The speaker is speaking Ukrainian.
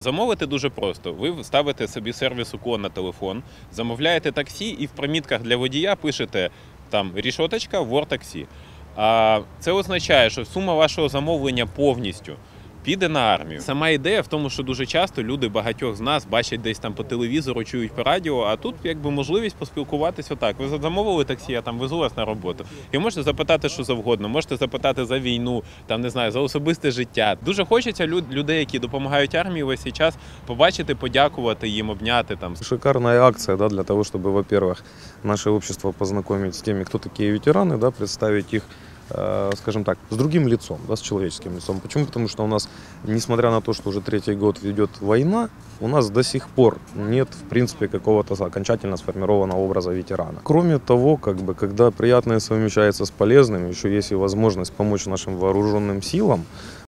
Замовити дуже просто. Ви ставите собі сервіс уклон на телефон, замовляєте таксі і в примітках для водія пишете там рішоточка «Вортаксі». А це означає, що сума вашого замовлення повністю піде на армію. Сама ідея в тому, що дуже часто люди, багатьох з нас, бачать десь там по телевізору, чують по радіо, а тут якби можливість поспілкуватися отак. Ви замовили таксі, я там везу вас на роботу. І можете запитати, що завгодно, можете запитати за війну, там, не знаю, за особисте життя. Дуже хочеться людей, які допомагають армії весь цей час, побачити, подякувати їм, обняти там. Шикарная акция, да, для того, чтобы, во-первых, наше общество познакомить с теми, кто такие ветераны, да, представить их, скажем так, с другим лицом, да, с человеческим лицом. Почему? Потому что у нас, несмотря на то, что уже третий год идет война, у нас до сих пор нет, в принципе, какого-то окончательно сформированного образа ветерана. Кроме того, как бы, когда приятное совмещается с полезным, еще есть и возможность помочь нашим вооруженным силам,